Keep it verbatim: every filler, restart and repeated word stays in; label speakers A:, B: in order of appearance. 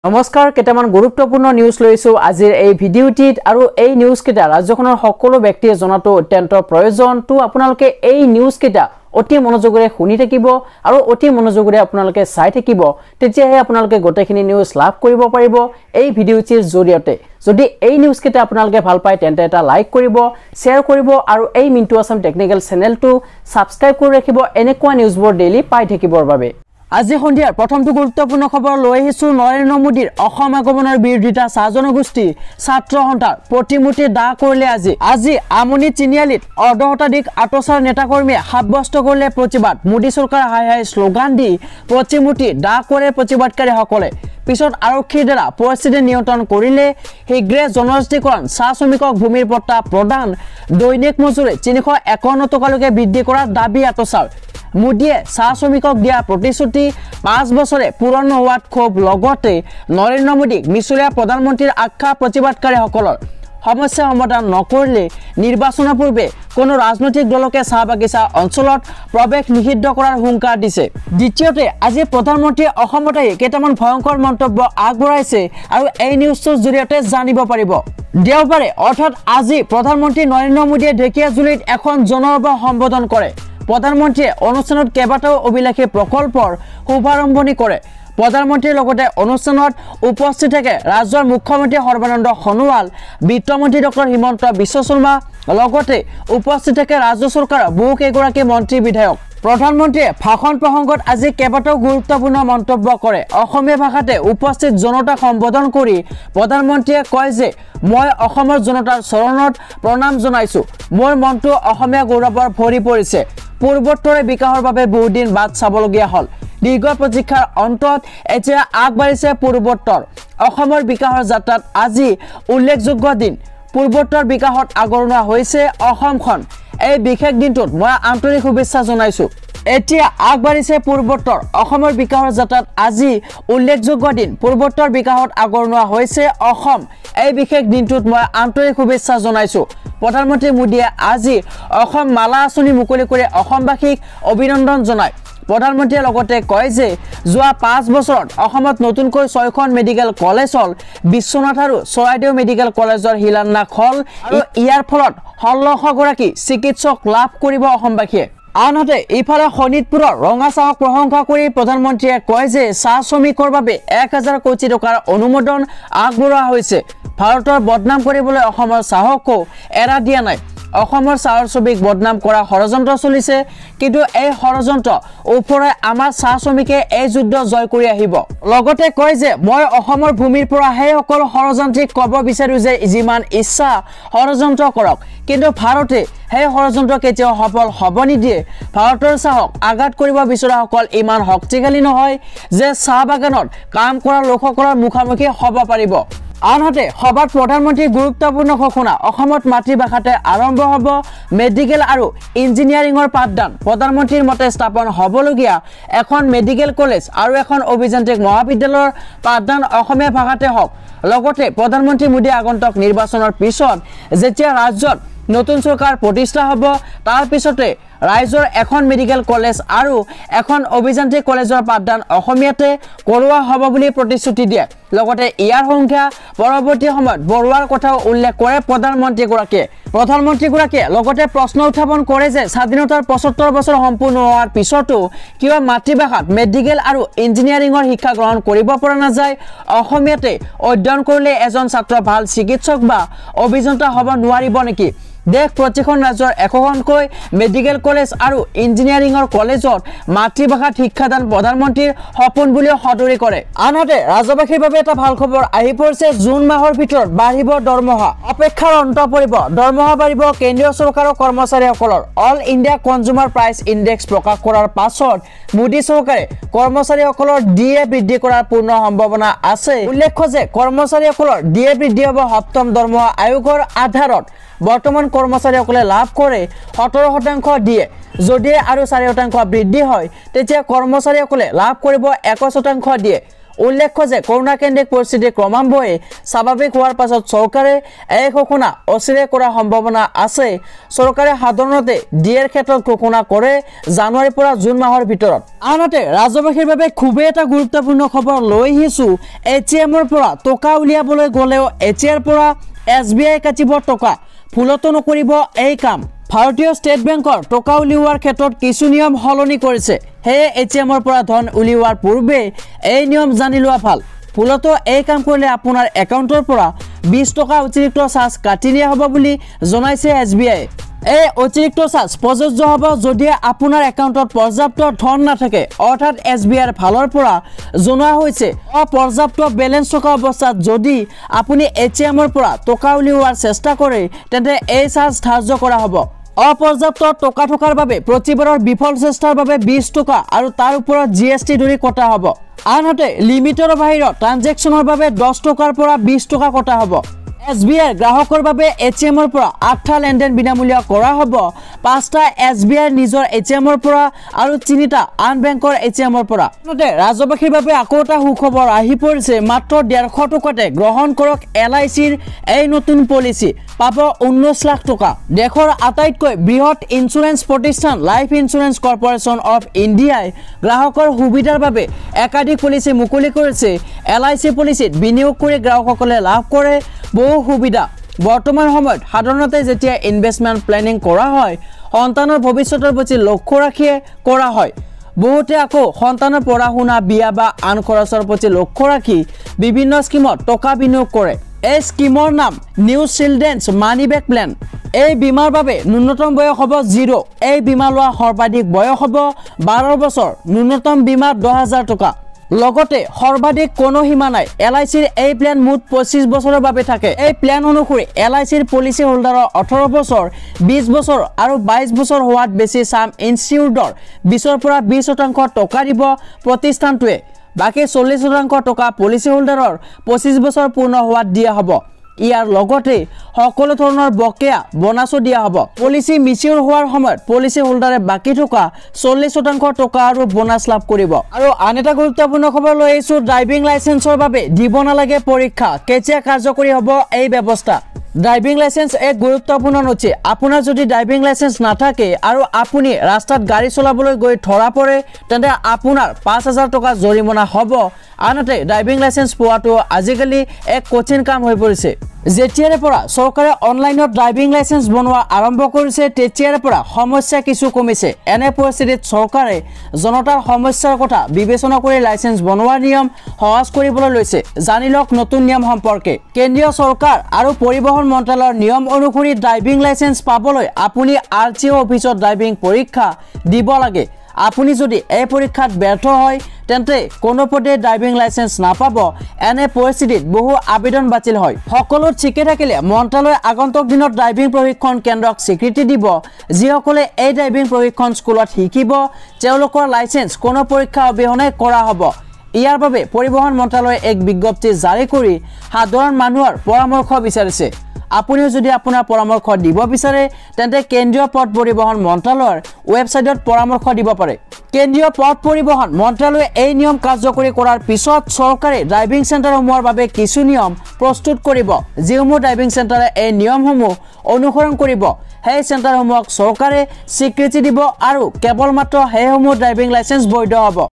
A: নমস্কাৰ কেটামান গুৰুত্বপূৰ্ণ নিউজ লৈছো আজিৰ এই ভিডিওটিত আৰু এই নিউজ কেটা ৰাজ্যখনৰ সকলো ব্যক্তিয়ে জনাটো অত্যন্ত প্ৰয়োজন তো আপোনালোকে এই নিউজ কেটা অতি মনোযোগৰে শুনি থাকিব আৰু অতি মনোযোগৰে আপোনালোকে চাই থাকিব তেতিয়াহে আপোনালোকে গোটেইখিনি নিউজ লাভ কৰিব পাৰিব এই ভিডিওটিৰ জৰিয়তে যদি এই নিউজ কেটা আপোনালোকে ভাল পায় তেন্তে এটা লাইক কৰিব শেয়াৰ কৰিব আৰু এই মিন্টু আসাম টেকনিক্যাল চেনেলটো সাবস্ক্ৰাইব কৰি ৰাখিব এনেকুৱা নিউজবোৰ ডেইলি পাই থাকিবৰ বাবে আজি সন্ধিয়াৰ প্ৰথমটো গুৰুত্বপূৰ্ণ খবৰ লৈ আহিছো নৰেন্দ্ৰ মোদীৰ অসম আগমনৰ বিৰোধিতা সাজনগোষ্ঠী ছাত্ৰ সন্থাৰ প্ৰতিমূৰ্তি দাহ কৰিলে আজি আজি আমনি তিনিআলিত অৰ্ধশতাধিক আটচাৰ নেতাকৰ্মীয়ে সাব্যস্ত কৰিলে প্ৰতিবাদ মোদী চৰকাৰ হাই হাই শ্লোগান দি প্ৰতিমূৰ্তি দাহ কৰে প্ৰতিবাদকাৰীসকলে পিছত আৰক্ষীৰ দ্বাৰা পৰিস্থিতি নিয়ন্ত্ৰণ কৰিলে শীঘ্ৰে জনজাতিকৰণ চাহ শ্ৰমিকক ভূমিৰ পট্টা প্ৰদান দৈনিক মজুৰি তিনিশ একাৱন্ন টকালৈকে বৃদ্ধি কৰাৰ দাবী আটচাৰ মোদীয়ে চাহ শ্ৰমিকক দিয়া প্ৰতিশ্ৰুতি পাঁচ বছৰে পূৰণ হোৱাত ক্ষোভ লগতে নৰেন্দ্ৰ মোদীক মিছলীয়া প্ৰধানমন্ত্ৰীৰ আখ্যা প্ৰতিবাদকাৰীসকলৰ সমস্যা সমাধান নকৰিলে নিৰ্বাচনৰ পূৰ্বে কোনো ৰাজনৈতিক দলকে চাহ বাগিচা অঞ্চলত প্ৰৱেশ নিষিদ্ধ কৰাৰ হুংকাৰ দিছে দ্বিতীয়তে আজি প্ৰধানমন্ত্ৰীয়ে অসমত আহি কেইটামান ভয়ংকৰ মন্তব্য আগবঢ়াইছে আৰু এই নিউজটোৰ জৰিয়তে জানিব পাৰিব দেওবাৰে অৰ্থাৎ আজি প্ৰধানমন্ত্ৰী নৰেন্দ্ৰ মোদীয়ে ঢেকিয়াজুলিত এখন জনসভা সম্বোধন কৰে প্ৰধানমন্ত্ৰীয়ে অনুষ্ঠানত কেইবাটাও অভিলাষী প্ৰকল্পৰ শুভাৰম্ভণি কৰে প্ৰধানমন্ত্ৰীৰ লগতে অনুষ্ঠানত উপস্থিত থাকে ৰাজ্যৰ মুখ্যমন্ত্ৰী সৰ্বানন্দ সোণোৱাল বিত্তমন্ত্ৰী ডক্টৰ হিমন্ত বিশ্ব শৰ্মা লগতে উপস্থিত থাকে ৰাজ্য চৰকাৰৰ বহু কেইগৰাকী মন্ত্ৰী বিধায়ক প্ৰধানমন্ত্ৰীয়ে ভাষণ প্ৰসংগত আজি কেইবাটাও গুৰুত্বপূৰ্ণ মন্তব্য কৰে অসমীয়া ভাষাতে উপস্থিত জনতাক সম্বোধন কৰি প্ৰধানমন্ত্ৰীয়ে কয় যে মই অসমৰ জনতাৰ চৰণত প্ৰণাম জনাইছো মোৰ মনটো অসমীয়া গৌৰৱৰ ভৰি পৰিছে পূৰ্বোত্তৰে বিকাশৰ বাবে বহুদিন বাদ চাবলগীয়া হল দীৰ্ঘ প্ৰতীক্ষাৰ অন্তত এতিয়া আগবাঢ়িছে পূৰ্বোত্তৰ অসমৰ বিকাশৰ যাত্ৰাত আজি উল্লেখযোগ্য দিন পূৰ্বোত্তৰ বিকাশত আগৰণুৱা হৈছে অসমখন এই বিশেষ দিনটোত মই আন্তৰিক শুভেচ্ছা জনাইছো এতিয়া আগবাঢ়িছে পূৰ্বোত্তৰ অসমৰ বিকাশৰ যাত্ৰাত আজি উল্লেখযোগ্য দিন পূৰ্বোত্তৰ বিকাশত আগৰণুৱা হৈছে অসম এই বিশেষ দিনটোত মই আন্তৰিক শুভেচ্ছা জনাইছো প্ৰধানমন্ত্ৰী মোদীয়ে আজি অসম মালা আঁচনি মুকলি কৰি অসমবাসীক অভিনন্দন জনায় প্ৰধানমন্ত্ৰীয়ে লগতে কয় যে যোৱা পাঁচ বছৰত অসমত নতুনকৈ ছয়খন মেডিকেল কলেজ হল বিশ্বনাথ আৰু চৰাইদেউ মেডিকেল কলেজৰ শিলান্যাস হল আৰু ইয়াৰ ফলত ষোল্লশ গৰাকী চিকিৎসক লাভ কৰিব অসমবাসীয়ে আনহাতে ইফালে শোণিতপুৰৰ ৰঙা চাহক প্ৰশংসা কৰি প্ৰধানমন্ত্ৰীয়ে কয় যে চাহ শ্ৰমিকৰ বাবে এক হাজাৰ কোটি টকাৰ অনুমোদন আগবঢ়োৱা হৈছে ভাৰতৰ বদনাম কৰিবলৈ অসমৰ চাহকো এৰা দিয়া নাই অসমৰ চাহৰ ছবিক বদনাম কৰা ষড়যন্ত্ৰ চলিছে কিন্তু এই ষড়যন্ত্ৰ ওপৰে আমাৰ চাহ শ্ৰমিকে এই যুদ্ধ জয় কৰি আহিব লগতে কয় যে মই অসমৰ ভূমিৰ পৰা সেই সকল ষড়যন্ত্ৰীক ক'ব বিচাৰো যে যিমান ইচ্ছা ষড়যন্ত্ৰ কৰক কিন্তু ভাৰতে সেই ষড়যন্ত্ৰ কেতিয়াও সফল হ'ব নিদিয়ে ভাৰতৰ চাহক আঘাত কৰিব বিচৰাসকল ইমান শক্তিশালী নহয় যে চাহ বাগানত কাম কৰা লোকসকলৰ মুখামুখি হ'ব পাৰিব আনহাতে সভাত প্ৰধানমন্ত্ৰীৰ গুৰুত্বপূৰ্ণ ঘোষণা অসমত মাতৃভাষাতে আৰম্ভ হ'ব মেডিকেল আৰু ইঞ্জিনিয়াৰিঙৰ পাঠদান প্ৰধানমন্ত্ৰীৰ মতে স্থাপন হ'বলগীয়া এখন মেডিকেল কলেজ আৰু এখন অভিযান্ত্ৰিক মহাবিদ্যালয়ৰ পাঠদান অসমীয়া ভাষাতে হওক লগতে প্ৰধানমন্ত্ৰী মোদী আগন্তুক নিৰ্বাচনৰ পিছত যেতিয়া ৰাজ্যত নতুন চৰকাৰ প্ৰতিষ্ঠা হ'ব তাৰ পিছতে ৰাইজৰ এখন মেডিকেল কলেজ আৰু এখন অভিযান্ত্ৰিক কলেজৰ পাঠদান অসমীয়াতে কৰোৱা হ'ব বুলি প্ৰতিশ্ৰুতি দিয়ে লগতে ইয়াৰ সংখ্যা পৰৱৰ্তী সময়ত বঢ়োৱাৰ কথাও উল্লেখ কৰে প্ৰধানমন্ত্ৰীগৰাকীয়ে প্ৰধানমন্ত্ৰীগৰাকীয়ে লগতে প্ৰশ্ন উত্থাপন কৰে যে স্বাধীনতাৰ পঁচত্তৰ বছৰ সম্পূৰ্ণ হোৱাৰ পিছতো কিয় মাতৃভাষাত মেডিকেল আৰু ইঞ্জিনিয়াৰিঙৰ শিক্ষা গ্ৰহণ কৰিব পৰা নাযায় অসমীয়াতে অধ্যয়ন কৰিলে এজন ছাত্ৰ ভাল চিকিৎসক বা অভিযন্তা হ'ব নোৱাৰিব নেকি দেশ প্ৰতিখন ৰাজ্যৰ একোখনকৈ মেডিকেল কলেজ আৰু ইঞ্জিনিয়াৰিঙৰ কলেজত মাতৃভাষাত শিক্ষাদান প্ৰধানমন্ত্ৰীৰ সপোন বুলিও সদৰি কৰে আনহাতে ৰাজ্যবাসীৰ বাবে এটা ভাল খবৰ আহি পৰিছে জুন মাহৰ ভিতৰত বাঢ়িব দৰমহা অপেক্ষাৰ অন্ত পৰিব দৰমহা বাঢ়িব কেন্দ্ৰীয় চৰকাৰৰ কৰ্মচাৰীসকলৰ all India consumer price index প্ৰকাশ কৰাৰ পাছত মোদী চৰকাৰে কৰ্মচাৰীসকলৰ ডি এ বৃদ্ধি কৰাৰ পূৰ্ণ সম্ভাৱনা আছে উল্লেখ্য যে কৰ্মচাৰীসকলৰ ডি এ বৃদ্ধি হ'ব সপ্তম দৰমহা আয়োগৰ আধাৰত বৰ্তমান কৰ্মচাৰীসকলে লাভ কৰে সত্তৰ শতাংশ দিয়ে যদি আৰু চাৰি শতাংশ বৃদ্ধি হয় তেতিয়া কৰ্মচাৰীসকলে লাভ কৰিব এক শতাংশ দিয়ে উল্লেখ্য যে করোনা কেন্দ্রিক পরিস্থিতি ক্রমান্বয়ে স্বাভাবিক হওয়ার পাছত চৰকাৰে এই ঘোষণা অচিৰে কৰাৰ সম্ভাৱনা আছে। চৰকাৰে সাধাৰণতে ডিএৰ ক্ষেত্ৰত ঘোষণা কৰে জানুৱাৰীৰ পৰা জুন মাহৰ ভিতৰত। আনহাতে ৰাজ্যবাসীৰ বাবে খুবেই এটা গুৰুত্বপূৰ্ণ খবৰ লৈ আহিছো। এটিএমৰ পৰা টকা উলিয়াবলৈ গ'লেও এটিএৰ পৰা এছ বি আই কাটিব টকা, ভুলতো নকৰিব এই কাম। ভাৰতীয় ষ্টেট বেংকৰ টকা উলিওৱাৰ ক্ষেত্ৰত কিছু নিয়ম সলনি কৰিছে। সেয়ে এটিএমৰ পৰা ধন উলিওৱাৰ পূৰ্বে এই নিয়ম জানি লোৱা ভাল। ভুলতো এই কাম কৰিলে আপোনাৰ একাউণ্টৰ পৰা বিশ টকা অতিৰিক্ত চাৰ্জ কাটি নিয়া হ'ব বুলি জনাইছে এছ বি আই। এই অতিৰিক্ত চাৰ্জ প্ৰযোজ্য হ'ব যদি আপোনাৰ একাউণ্টত পৰ্যাপ্ত ধন নাথাকে, অৰ্থাৎ এছ বি আইৰ ফালৰ পৰা জনোৱা হৈছে অপৰ্যাপ্ত বেলেঞ্চ থকা অৱস্থাত যদি আপুনি এটিএমৰ পৰা টকা উলিওৱাৰ চেষ্টা কৰে তেন্তে এই চাৰ্জ ধাৰ্য কৰা হ'ব। অপৰ্যাপ্ত টকা থকাৰ বাবে প্ৰতিবাৰৰ বিফল চেষ্টাৰ বাবে বিশ টকা আৰু তাৰ ওপৰত জি এছ টি ধৰি কটা হ'ব। আনহাতে লিমিটৰ বাহিৰত ট্ৰানজেকশ্যনৰ বাবে দহ টকাৰ পৰা বিশ টকা কটা হ'ব। এছ বি আইৰ গ্ৰাহকৰ বাবে এটিএমৰ পৰা আঠটা লেনদেন বিনামূলীয়া কৰা হ'ব। পাঁচটা এছ বি আইৰ নিজৰ এটিএমৰ পৰা আৰু তিনিটা আন বেংকৰ এটিএমৰ পৰা। আনহাতে ৰাজ্যবাসীৰ বাবে আকৌ এটা সুখবৰ আহি পৰিছে। মাত্ৰ ডেৰশ টকাতে গ্ৰহণ কৰক এল আই চিৰ এই নতুন পলিচি, পাব ঊনৈছ লাখ টকা। দেশৰ আটাইতকৈ বৃহৎ ইঞ্চুৰেঞ্চ প্ৰতিষ্ঠান লাইফ ইঞ্চুৰেঞ্চ কৰ্পৰেশ্যন অফ ইণ্ডিয়াই গ্ৰাহকৰ সুবিধাৰ বাবে একাধিক পলিচি মুকলি কৰিছে। এল আই চি পলিচিত বিনিয়োগ কৰি গ্ৰাহকসকলে লাভ কৰে বহু সুবিধা। বৰ্তমান সময়ত সাধাৰণতে যেতিয়া ইনভেষ্টমেণ্ট প্লেনিং কৰা হয় সন্তানৰ ভৱিষ্যতৰ প্ৰতি লক্ষ্য ৰাখিয়ে কৰা হয়। বহুতে আকৌ সন্তানৰ পঢ়া শুনা, বিয়া বা আন খৰচৰ প্ৰতি লক্ষ্য ৰাখি বিভিন্ন স্কিমত টকা বিনিয়োগ কৰে। এই স্কিমৰ নাম new children's money back plan. এই বীমাৰ বাবে ন্যূনতম বয়স হ'ব জিৰ'। এই বীমা লোৱা সৰ্বাধিক বয়স হ'ব বাৰ বছৰ। ন্যূনতম বীমা দহ হাজাৰ টকা। লগতে সৰ্বাধিক কোনো সীমা নাই। এল আই চিৰ এই প্লেন মুঠ পঁচিছ বছৰৰ বাবে থাকে। এই প্লেন অনুসৰি এল আই চিৰ পলিচি হোল্ডাৰৰ ওঠৰ বছৰ, বিশ বছৰ আৰু বাইছ বছৰ হোৱাত বেছি চাম ইনচিউৰ্ডৰ বিছৰ পৰা বিশ শতাংশ টকা দিব প্ৰতিষ্ঠানটোৱে। বাকী চল্লিছ শতাংশ টকা পলিচি হোল্ডাৰৰ পঁচিছ বছৰ পূৰ্ণ হোৱাত দিয়া হ'ব। ইয়াৰ লগতে সকলো ধৰণৰ বকেয়া বোনাছো দিয়া হ'ব। পলিচি মিচিউৰ হোৱাৰ সময়ত পলিচি হোল্ডাৰে বাকী থকা চল্লিছ শতাংশ টকা আৰু বোনাছ লাভ কৰিব। আৰু আন এটা গুৰুত্বপূৰ্ণ খবৰ লৈ আহিছোঁ, ড্ৰাইভিং লাইচেন্সৰ বাবে দিব নালাগে পৰীক্ষা। কেতিয়া কাৰ্যকৰী হ'ব এই ব্যৱস্থা? ড্ৰাইভিং লাইচেন্স এক গুৰুত্বপূৰ্ণ নথি। আপোনাৰ যদি ড্ৰাইভিং লাইচেন্স নাথাকে আৰু আপুনি ৰাস্তাত গাড়ী চলাবলৈ গৈ ধৰা পৰে তেন্তে আপোনাৰ পাঁচ হাজাৰ টকা জৰিমনা হ'ব। আনহাতে ড্ৰাইভিং লাইচেন্স পোৱাটো আজিকালি এক কঠিন কাম হৈ পৰিছে। যেতিয়াৰে পৰা চৰকাৰে অনলাইনত ড্ৰাইভিং লাইচেন্স বনোৱা আৰম্ভ কৰিছে তেতিয়াৰে পৰা সমস্যা কিছু কমিছে। এনে পৰিস্থিতিত চৰকাৰে জনতাৰ সমস্যাৰ কথা বিবেচনা কৰি লাইচেন্স বনোৱাৰ নিয়ম সহজ কৰিবলৈ লৈছে। জানি লওক নতুন নিয়ম সম্পৰ্কে। কেন্দ্ৰীয় চৰকাৰ আৰু পৰিবহণ মন্ত্ৰালয়ৰ নিয়ম অনুসৰি ড্ৰাইভিং লাইচেন্স পাবলৈ আপুনি আৰ টি অ' অফিচত ড্ৰাইভিং পৰীক্ষা দিব লাগে। আপুনি যদি এই পৰীক্ষাত ব্যৰ্থ হয় তেন্তে কোনোপধ্যে ড্ৰাইভিং লাইচেন্স নাপাব। এনে পৰিস্থিতিত বহু আবেদন বাতিল হয়। সকলো ঠিকে থাকিলে মন্ত্ৰালয়ে আগন্তুক দিনত ড্ৰাইভিং প্ৰশিক্ষণ কেন্দ্ৰক স্বীকৃতি দিব। যিসকলে এই ড্ৰাইভিং প্ৰশিক্ষণ স্কুলত শিকিব তেওঁলোকৰ লাইচেন্স কোনো পৰীক্ষা অবিহনে কৰা হ'ব। ইয়াৰ বাবে পৰিবহণ মন্ত্ৰালয়ে এক বিজ্ঞপ্তি জাৰি কৰি সাধাৰণ মানুহৰ পৰামৰ্শ বিচাৰিছে। আপুনিও যদি আপোনাৰ পৰামৰ্শ দিব বিচাৰে তেন্তে কেন্দ্ৰীয় পথ পৰিবহণ মন্ত্ৰালয়ৰ ৱেবছাইটত পৰামৰ্শ দিব পাৰে। কেন্দ্ৰীয় পথ পৰিবহণ মন্ত্ৰালয়ে এই নিয়ম কাৰ্যকৰী কৰাৰ পিছত চৰকাৰে ড্ৰাইভিং চেণ্টাৰসমূহৰ বাবে কিছু নিয়ম প্ৰস্তুত কৰিব। যিসমূহ ড্ৰাইভিং চেণ্টাৰে এই নিয়মসমূহ অনুসৰণ কৰিব সেই চেণ্টাৰসমূহক চৰকাৰে স্বীকৃতি দিব আৰু কেৱল মাত্ৰ সেইসমূহ ড্ৰাইভিং লাইচেন্স বৈধ হ'ব।